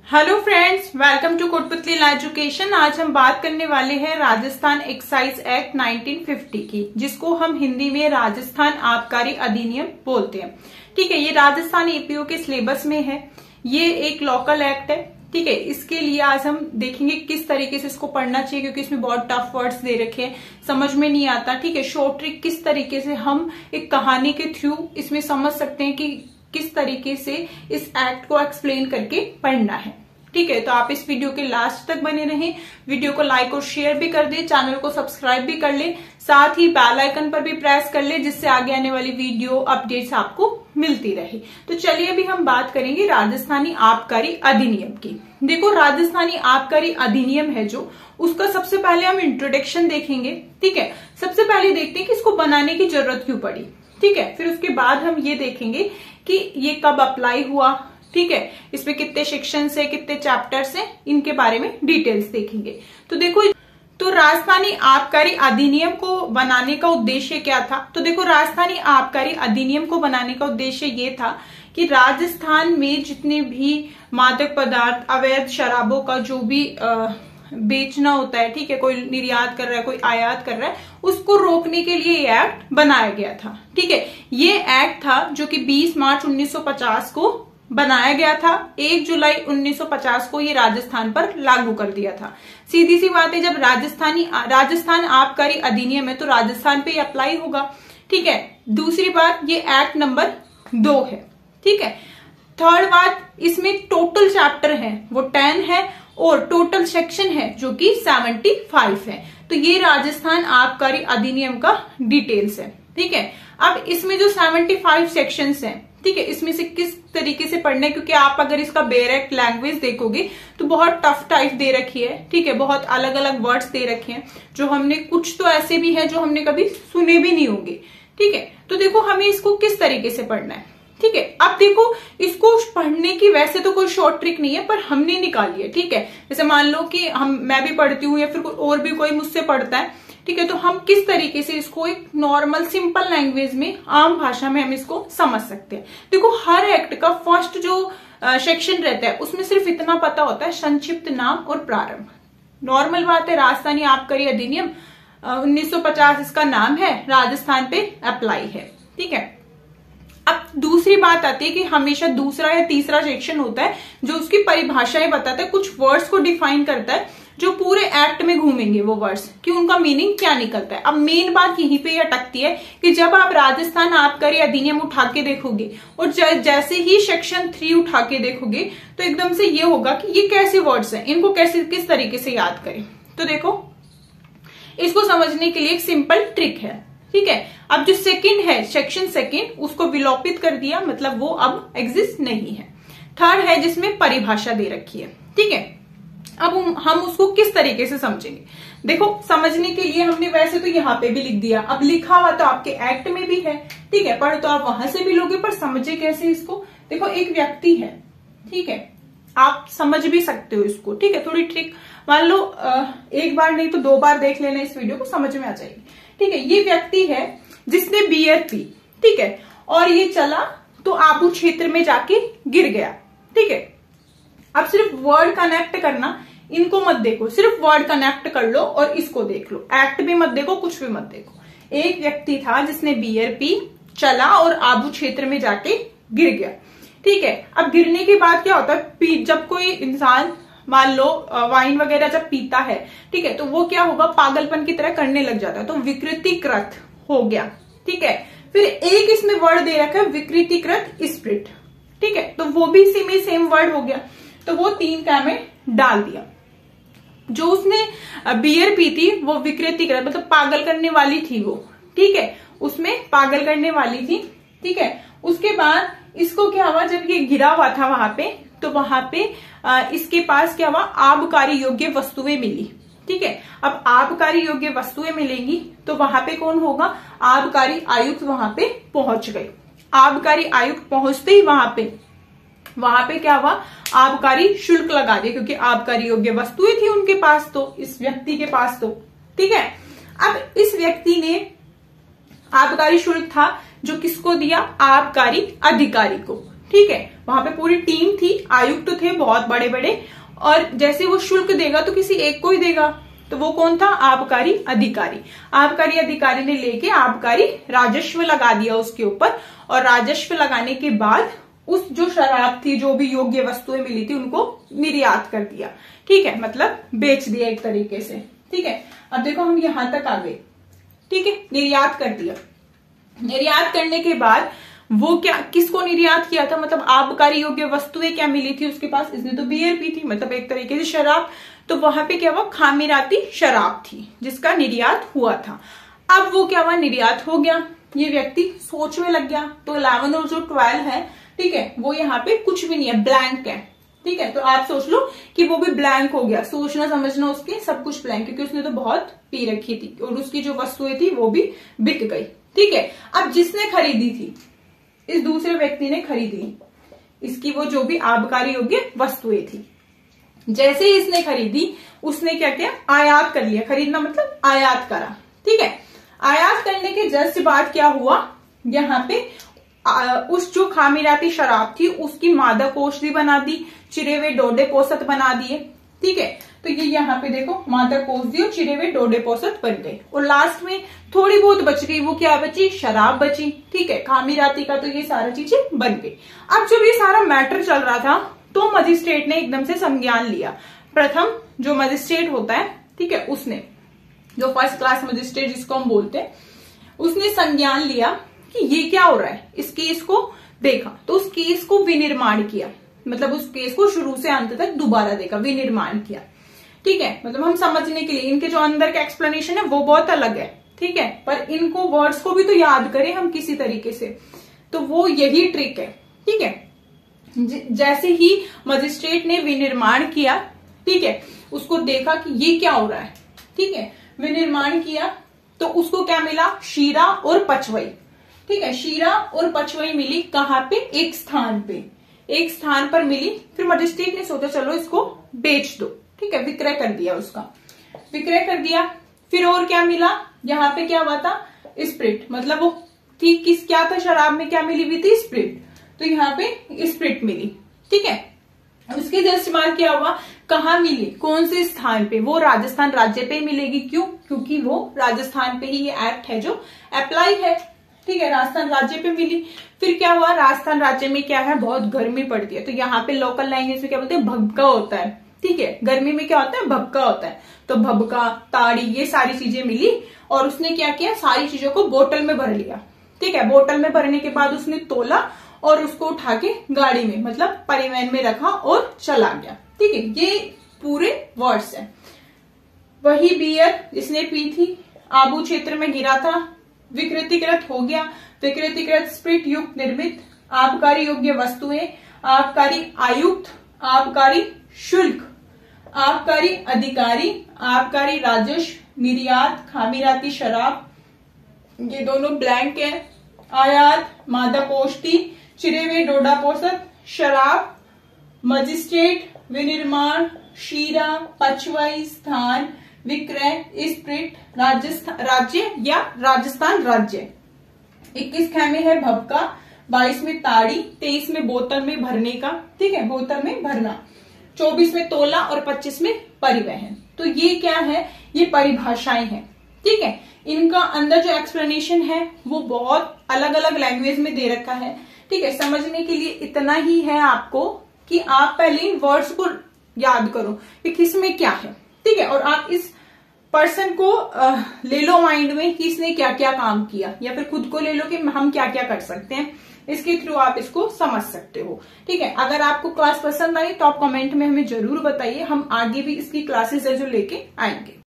Hello friends, welcome to Kotputli law education. आज हम बात करने वाले हैं राजस्थान एक्साइज एक्ट 1950 की, जिसको हम हिंदी में राजस्थान आबकारी अधिनियम बोलते हैं। ठीक है, ये राजस्थान एपीओ के सिलेबस में है। ये एक लोकल एक्ट है। ठीक है, इसके लिए आज हम देखेंगे किस तरीके से इसको पढ़ना चाहिए, क्योंकि इसमें बहुत टफ वर्ड्स दे रखे हैं, समझ में नहीं आता। ठीक है, शॉर्ट ट्रिक किस तरीके से हम एक कहानी के थ्रू इसमें समझ सकते हैं कि किस तरीके से इस एक्ट को एक्सप्लेन करके पढ़ना है। ठीक है, तो आप इस वीडियो के लास्ट तक बने रहें। वीडियो को लाइक और शेयर भी कर दें, चैनल को सब्सक्राइब भी कर लें, साथ ही बेल आइकन पर भी प्रेस कर लें, जिससे आगे आने वाली वीडियो अपडेट्स आपको मिलती रहे। तो चलिए अभी हम बात करेंगे राजस्थानी आबकारी अधिनियम की। देखो, राजस्थानी आबकारी अधिनियम है जो, उसका सबसे पहले हम इंट्रोडक्शन देखेंगे। ठीक है, सबसे पहले देखते हैं कि इसको बनाने की जरूरत क्यों पड़ी। ठीक है, फिर उसके बाद हम ये देखेंगे कि ये कब अप्लाई हुआ। ठीक है, इसमें कितने सेक्शंस है, कितने चैप्टर्स हैं, इनके बारे में डिटेल्स देखेंगे। तो देखो, तो राजस्थानी आबकारी अधिनियम को बनाने का उद्देश्य क्या था। तो देखो, राजस्थानी आबकारी अधिनियम को बनाने का उद्देश्य ये था कि राजस्थान में जितने भी मादक पदार्थ, अवैध शराबों का जो भी बेचना होता है, ठीक है, कोई निर्यात कर रहा है, कोई आयात कर रहा है, उसको रोकने के लिए ये एक्ट बनाया गया था। ठीक है, ये एक्ट था जो कि 20 मार्च 1950 को बनाया गया था। 1 जुलाई 1950 को ये राजस्थान पर लागू कर दिया था। सीधी सी बात है, जब राजस्थान आबकारी अधिनियम है तो राजस्थान पे अप्लाई होगा। ठीक है, दूसरी बात, ये एक्ट नंबर 2 है। ठीक है, थर्ड बात, इसमें टोटल चैप्टर है वो 10 है और टोटल सेक्शन है जो कि 75 है। तो ये राजस्थान आबकारी अधिनियम का डिटेल्स है। ठीक है, अब इसमें जो 75 सेक्शंस हैं, ठीक है, इसमें से किस तरीके से पढ़ना है, क्योंकि आप अगर इसका डायरेक्ट लैंग्वेज देखोगे तो बहुत टफ टाइप दे रखी है। ठीक है, बहुत अलग अलग वर्ड्स दे रखे हैं, जो हमने, कुछ तो ऐसे भी हैं जो हमने कभी सुने भी नहीं होंगे। ठीक है, तो देखो हमें इसको किस तरीके से पढ़ना है। ठीक है, अब देखो, इसको पढ़ने की वैसे तो कोई शॉर्ट ट्रिक नहीं है, पर हमने निकाली है। ठीक है, जैसे मान लो कि मैं भी पढ़ती हूँ या फिर और भी कोई मुझसे पढ़ता है। ठीक है, तो हम किस तरीके से इसको एक नॉर्मल सिंपल लैंग्वेज में, आम भाषा में हम इसको समझ सकते हैं। देखो, हर एक्ट का फर्स्ट जो सेक्शन रहता है उसमें सिर्फ इतना पता होता है, संक्षिप्त नाम और प्रारंभ। नॉर्मल बात है, राजस्थानी आबकारी अधिनियम 1950 इसका नाम है, राजस्थान पे अप्लाई है। ठीक है, अब दूसरी बात आती है कि हमेशा दूसरा या तीसरा सेक्शन होता है जो उसकी परिभाषाएं बताता है, कुछ वर्ड्स को डिफाइन करता है, जो पूरे एक्ट में घूमेंगे वो वर्ड्स कि उनका मीनिंग क्या निकलता है। अब मेन बात यहीं पे अटकती है कि जब आप राजस्थान आबकारी अधिनियम उठा के देखोगे और जैसे ही सेक्शन 3 उठा के देखोगे तो एकदम से ये होगा कि ये कैसे वर्ड्स हैं, इनको कैसे, किस तरीके से याद करें। तो देखो, इसको समझने के लिए एक सिंपल ट्रिक है। ठीक है, अब जो सेकंड है, सेक्शन सेकंड, उसको विलोपित कर दिया, मतलब वो अब एग्जिस्ट नहीं है। थर्ड है जिसमें परिभाषा दे रखी है। ठीक है, अब हम उसको किस तरीके से समझेंगे। देखो, समझने के लिए हमने वैसे तो यहाँ पे भी लिख दिया, अब लिखा हुआ तो आपके एक्ट में भी है। ठीक है, पढ़ तो आप वहां से भी लोगे, पर समझे कैसे इसको। देखो, एक व्यक्ति है, ठीक है, आप समझ भी सकते हो इसको। ठीक है, थोड़ी ट्रिक, मान लो एक बार नहीं तो 2 बार देख लेना, इस वीडियो को समझ में आ जाएगी। ठीक है, ये व्यक्ति है जिसने बियर पी, ठीक है, और ये चला तो आबू क्षेत्र में जाके गिर गया। ठीक है, अब सिर्फ वर्ड कनेक्ट करना, इनको मत देखो, सिर्फ वर्ड कनेक्ट कर लो और इसको देख लो। एक्ट भी मत देखो, कुछ भी मत देखो। एक व्यक्ति था जिसने बियर पी, चला और आबू क्षेत्र में जाके गिर गया। ठीक है, अब गिरने के बाद क्या होता है, जब कोई इंसान मान लो वाइन वगैरह जब पीता है, ठीक है, तो वो क्या होगा, पागलपन की तरह करने लग जाता है, तो विकृतिकृत हो गया। ठीक है, फिर एक इसमें वर्ड दे रखा है, विकृतिकृत स्प्रिट। ठीक है, तो वो भी सेम वर्ड हो गया, तो वो 3 का में डाल दिया। जो उसने बियर पी थी वो विकृतिकृत, मतलब पागल करने वाली थी वो। ठीक है, उसमें पागल करने वाली थी। ठीक है, उसके बाद इसको क्या हुआ, जब ये गिरा हुआ था वहां पे, तो वहां पे इसके पास क्या हुआ, आबकारी योग्य वस्तुएं मिली। ठीक है, अब आबकारी योग्य वस्तुएं मिलेंगी तो वहां पे कौन होगा, आबकारी आयुक्त वहां पे पहुंच गए। आबकारी आयुक्त पहुंचते ही वहां पे क्या हुआ, आबकारी शुल्क लगा दिया, क्योंकि आबकारी योग्य वस्तुएं थी उनके पास, तो इस व्यक्ति के पास तो। ठीक है, अब इस व्यक्ति ने आबकारी शुल्क था जो किसको दिया, आबकारी अधिकारी को। ठीक है, वहां पे पूरी टीम थी, आयुक्त थे बहुत बड़े बड़े, और जैसे वो शुल्क देगा तो किसी एक को ही देगा, तो वो कौन था? आबकारी अधिकारी। आबकारी अधिकारी ने लेके आबकारी राजस्व लगा दिया उसके ऊपर, और राजस्व लगाने के बाद उस जो शराब थी, जो भी योग्य वस्तुएं मिली थी, उनको निर्यात कर दिया। ठीक है, मतलब बेच दिया एक तरीके से। ठीक है, अब देखो हम यहां तक आ गए। ठीक है, निर्यात कर दिया। निर्यात करने के बाद वो क्या, किसको निर्यात किया था? मतलब आबकारी योग्य वस्तुएं क्या मिली थी उसके पास? इसने तो बियर पी थी, मतलब एक तरीके से शराब। तो वहां पे क्या हुआ? खामिराती शराब थी जिसका निर्यात हुआ था। अब वो क्या हुआ? निर्यात हो गया। ये व्यक्ति सोच में लग गया। तो 11 और जो 12 है, ठीक है, वो यहाँ पे कुछ भी नहीं है, ब्लैंक है। ठीक है, तो आप सोच लो कि वो भी ब्लैंक हो गया, सोचना समझना उसके सब कुछ ब्लैंक, क्योंकि उसने तो बहुत पी रखी थी और उसकी जो वस्तुएं थी वो भी बिक गई। ठीक है, अब जिसने खरीदी थी, इस दूसरे व्यक्ति ने खरीदी इसकी वो जो भी आबकारी योग्य वस्तुएं थी। जैसे ही इसने खरीदी, उसने क्या किया? आयात कर लिया। खरीदना मतलब आयात करा। ठीक है, आयात करने के जस्ट बाद क्या हुआ? यहाँ पे उस जो खामिराती शराब थी उसकी मादक औषधि बना दी, चिरे हुए डोडे पोसत बना दिए। ठीक है, तो ये यहाँ पे देखो मादक औषधि और चिरे हुए डोडे पोसत बन गए, और लास्ट में थोड़ी बहुत बच गई। वो क्या बची? शराब बची। ठीक है, खामिराती का तो ये सारा चीजें बन गई। अब जब ये सारा मैटर चल रहा था तो मजिस्ट्रेट ने एकदम से संज्ञान लिया। प्रथम जो मजिस्ट्रेट होता है, ठीक है, उसने, जो फर्स्ट क्लास मजिस्ट्रेट जिसको हम बोलते हैं, उसने संज्ञान लिया कि ये क्या हो रहा है। इस केस को देखा तो उस केस को विनिर्माण किया, मतलब उस केस को शुरू से अंत तक दोबारा देखा, विनिर्माण किया। ठीक है, मतलब हम समझने के लिए, इनके जो अंदर का एक्सप्लेनेशन है वो बहुत अलग है। ठीक है, पर इनको वर्ड्स को भी तो याद करें हम किसी तरीके से, तो वो यही ट्रिक है। ठीक है, जैसे ही मजिस्ट्रेट ने विनिर्माण किया, ठीक है, उसको देखा कि ये क्या हो रहा है। ठीक है, विनिर्माण किया तो उसको क्या मिला? शीरा और पचवई। ठीक है, शीरा और पचवई मिली कहाँ पे? एक स्थान पे, एक स्थान पर मिली। फिर मजिस्ट्रेट ने सोचा चलो इसको बेच दो। ठीक है, विक्रय कर दिया, उसका विक्रय कर दिया। फिर और क्या मिला? यहाँ पे क्या हुआ था? स्प्रिट, मतलब वो थी क्या था? शराब में क्या मिली हुई थी? स्प्रिट। तो यहाँ पे स्प्रिट मिली। ठीक है, उसके जस्ट बाद क्या हुआ? कहाँ मिली? कौन से स्थान पे? वो राजस्थान राज्य पे मिलेगी। क्यों? क्योंकि वो राजस्थान पे ही ये एक्ट है जो अप्लाई है। ठीक है, राजस्थान राज्य पे मिली। फिर क्या हुआ? राजस्थान राज्य में क्या है? बहुत गर्मी पड़ती है, तो यहाँ पे लोकल लैंग्वेज में क्या बोलते हैं? भभका होता है। ठीक है, गर्मी में क्या होता है? भभका होता है। तो भभका, ताड़ी, ये सारी चीजें मिली, और उसने क्या किया? सारी चीजों को बोतल में भर लिया। ठीक है, बोतल में भरने के बाद उसने तोला और उसको उठा के गाड़ी में, मतलब परिवहन में रखा और चला गया। ठीक है, ये पूरे वर्ड्स है। वही बियर इसने पी थी, आबू क्षेत्र में गिरा था, विकृतिकृत हो गया। विकृतिकृत स्प्रिट युक्त निर्मित, आबकारी योग्य वस्तुएं, आबकारी आयुक्त, आबकारी शुल्क, आबकारी अधिकारी, आबकारी राजस्व, निर्यात, खामिराती शराब, ये दोनों ब्लैंक है, आयात, मादक औषधि, चिरे हुए डोडा पोसत, शराब, मजिस्ट्रेट, विनिर्माण, शीरा, पचवई, स्थान, विक्रय, स्प्रिट, राजस्थान राज्य या राजस्थान राज्य। 21 खेमे है भभका, 22 में ताड़ी, 23 में बोतल में भरने का। ठीक है, बोतल में भरना, 24 में तोला और 25 में परिवहन। तो ये क्या है? ये परिभाषाएं हैं। ठीक है, इनका अंदर जो एक्सप्लेनेशन है वो बहुत अलग अलग लैंग्वेज में दे रखा है। ठीक है, समझने के लिए इतना ही है आपको कि आप पहले इन वर्ड्स को याद करो कि किसमें क्या है। ठीक है, और आप इस पर्सन को ले लो माइंड में कि इसने क्या क्या काम किया, या फिर खुद को ले लो कि हम क्या क्या कर सकते हैं। इसके थ्रू आप इसको समझ सकते हो। ठीक है, अगर आपको क्लास पसंद आई तो आप कमेंट में हमें जरूर बताइए, हम आगे भी इसकी क्लासेस जो लेके आएंगे।